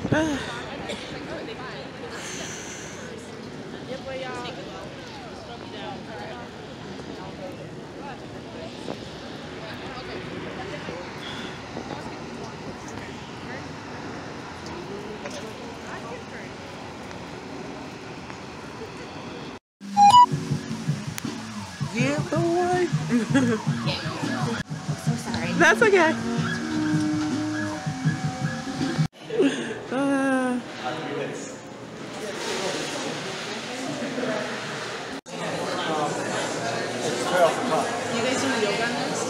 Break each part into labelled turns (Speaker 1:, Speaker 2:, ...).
Speaker 1: Yeah, boy.
Speaker 2: So sorry.
Speaker 1: That's okay.
Speaker 3: You guys do yoga next?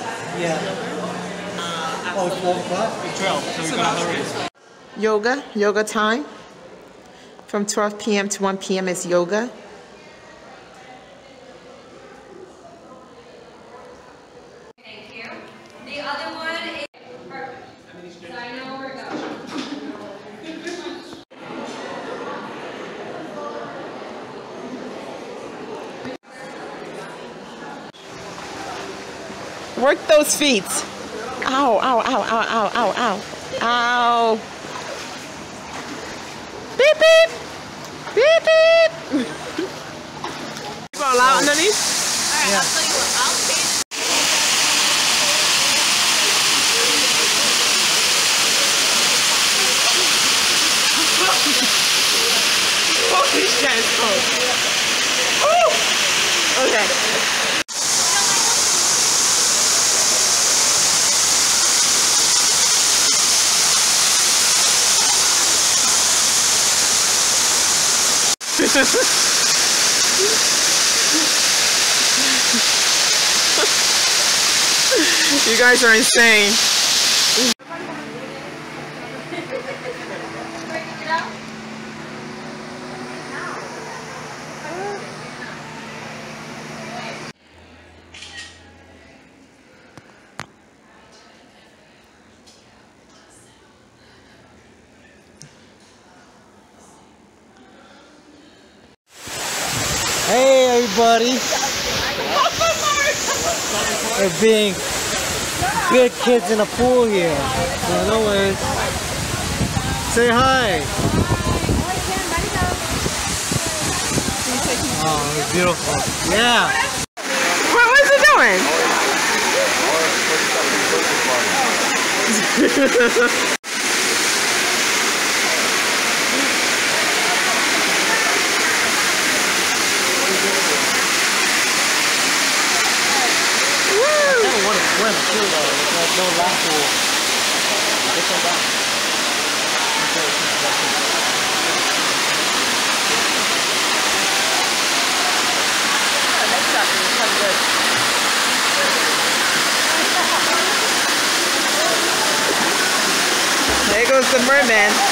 Speaker 4: Yeah. Oh, it's 12 o'clock? 12, so we gotta hurry.
Speaker 1: Yoga time. From 12 p.m. to 1 p.m. is yoga.
Speaker 2: Thank you. The other one is perfect. So I know where we're going.
Speaker 1: Work those feet. Ow, ow, ow, ow, ow, ow, ow. Ow. Beep, beep. Beep, beep. You gonna allow underneath?
Speaker 3: Alright, I'll tell you what. I'll take.
Speaker 1: Holy shit, it's cold. Ooh. Okay. You guys are insane.
Speaker 4: Hey, everybody. We're being good kids in a pool here. So, no worries. Say hi. Oh, it's beautiful. Yeah.
Speaker 1: What was it doing?
Speaker 4: Swim too though, there's no lap pool. This one down.
Speaker 1: Next shot is pretty good. There goes the merman.